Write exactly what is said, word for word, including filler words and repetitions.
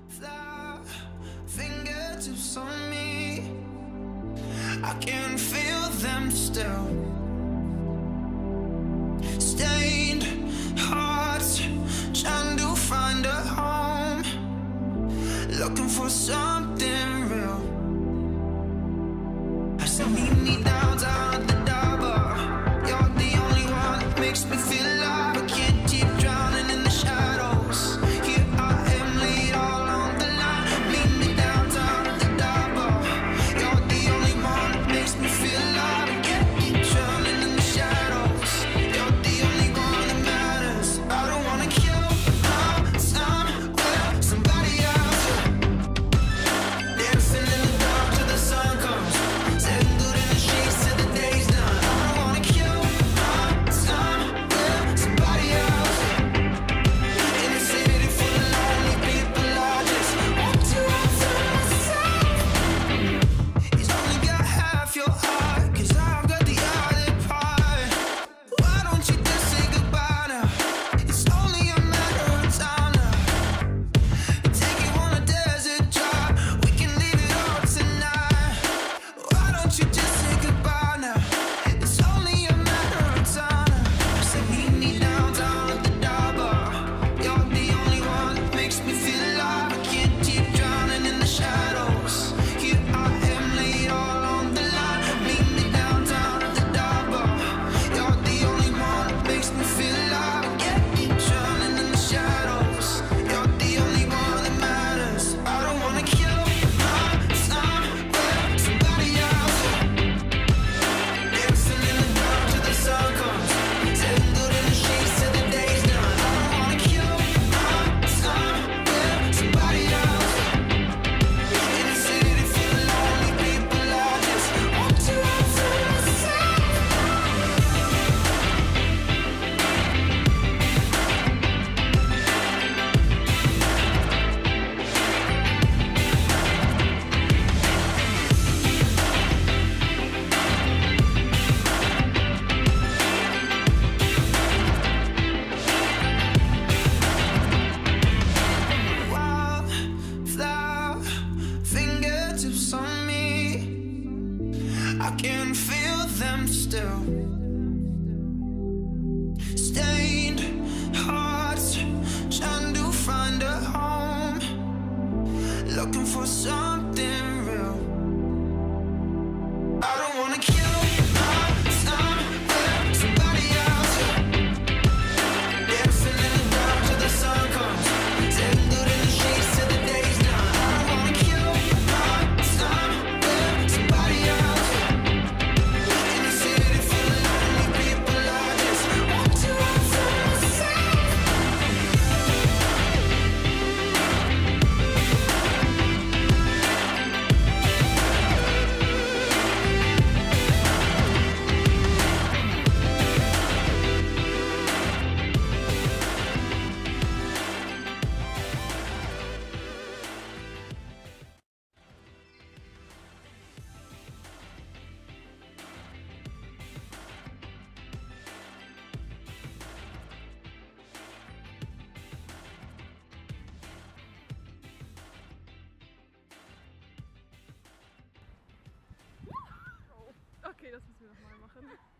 The fingertips on me, I can feel them still. Stained hearts, trying to find a home, looking for something real. I said meet me down, down at the double. You're the only one that makes me feel alive. I can't keep drowning in the shadows. Here I am laid all on the line. Meet me down, down at the double. You're the only one that makes me feel alive. I can't keep drowning in the shadows. You're the only one that matters. I don't wanna kill my time with somebody else. Dancing in the dark till the sun comes. Setting good in the sheets till the day's done. I don't wanna kill my time with somebody else. In a city full of lonely people, I just want to answer myself. He's only got half your heart, 'cause I've got the other part. Why don't you just say goodbye now? It's only a matter of time now. Take you on a desert drive, we can leave it all tonight. Why don't you just say goodbye now? It's only a matter of time now. Say meet me down, down at the double. You're the only one that makes me feel alive. I can't keep drowning in the shadows. Here I am laid all on the line. Meet me down, down at the double. You're the only one that makes me feel alive. I can't keep drowning in the shadows. You're the only one that matters. I don't wanna kill my time with somebody else. Dancing in the dark till the sun comes. Setting good in the sheets till the day's done. I don't wanna kill my time with somebody else. In a city full of lonely people, I just want to answer myself. Wildflower fingertips on me, I can feel them still. Stained hearts, trying to find a home, looking for something real. I don't wanna kill my time with somebody else. Dancing in the dark till the sun comes. Setting good in the sheets till the day's done. I don't wanna kill my time with somebody else. In a city full of lonely people, I just want to answer myself. Okay, das müssen wir nochmal machen.